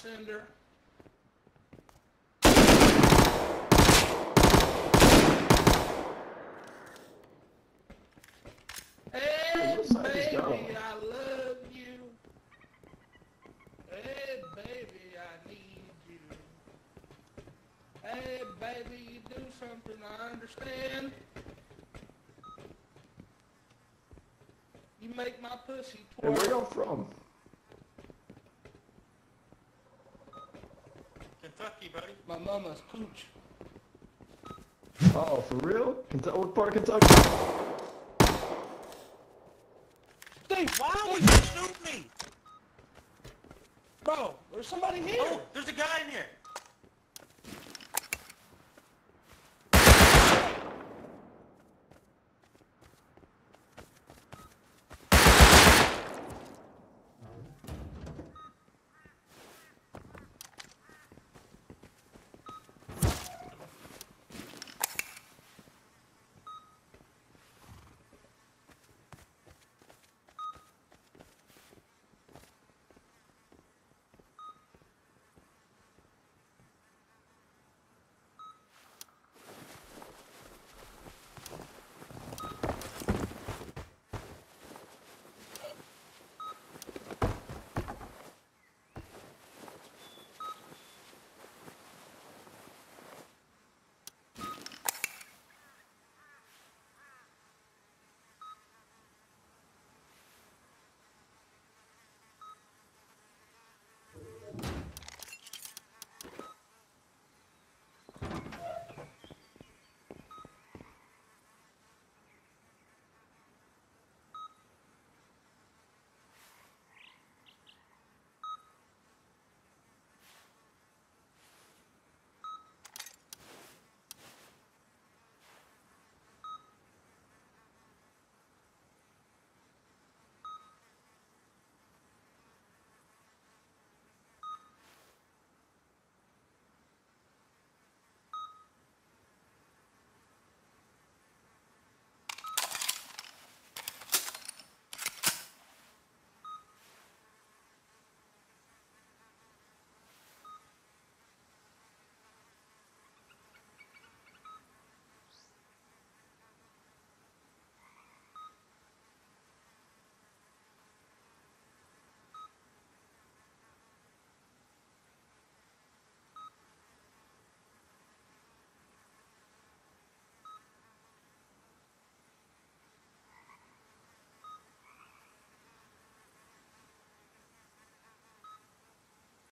Cinder. Hey, baby, I love you. Hey, baby, I need you. Hey, baby, you do something I understand. You make my pussy twerk. And where y'all from? Kentucky, buddy. My mama's pooch. Oh, for real? What part of Kentucky? Steve, Why would you shoot me? bro, there's somebody here. Oh, there's a guy in here.